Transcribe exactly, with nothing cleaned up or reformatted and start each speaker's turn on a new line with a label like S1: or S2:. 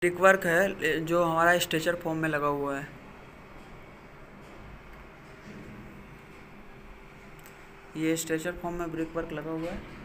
S1: Brick work है जो हमारा स्ट्रेचर फॉर्म में लगा हुआ है। ये स्ट्रेचर फॉर्म में ब्रिक वर्क लगा हुआ है।